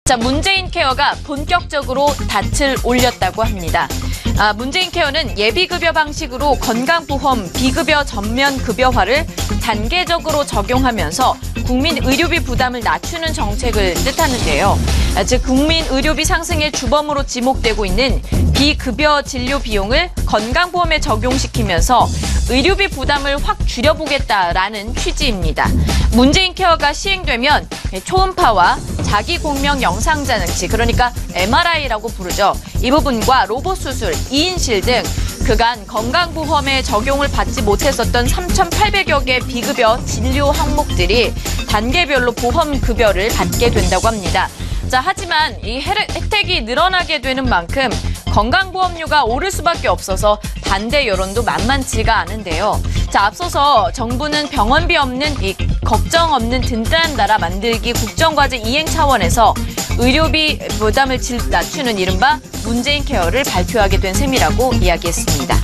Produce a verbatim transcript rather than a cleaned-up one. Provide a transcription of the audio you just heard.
자, 문재인 케어가 본격적으로 닻을 올렸다고 합니다. 아, 문재인 케어는 예비급여 방식으로 건강보험 비급여 전면 급여화를 단계적으로 적용하면서 국민 의료비 부담을 낮추는 정책을 뜻하는데요. 아, 즉 국민 의료비 상승의 주범으로 지목되고 있는 비급여 진료 비용을 건강보험에 적용시키면서 의료비 부담을 확 줄여보겠다라는 취지입니다. 문재인 케어가 시행되면 초음파와 자기공명 영상자능치, 그러니까 엠알아이라고 부르죠. 이 부분과 로봇 수술, 이인실 등 그간 건강보험에 적용을 받지 못했었던 삼천팔백여 개 비급여 진료 항목들이 단계별로 보험급여를 받게 된다고 합니다. 자, 하지만 이 혜택이 늘어나게 되는 만큼 건강보험료가 오를 수밖에 없어서 반대 여론도 만만치가 않은데요. 자, 앞서서 정부는 병원비 없는 이 걱정 없는 든든한 나라 만들기 국정과제 이행 차원에서 의료비 부담을 낮추는 이른바 문재인 케어를 발표하게 된 셈이라고 이야기했습니다.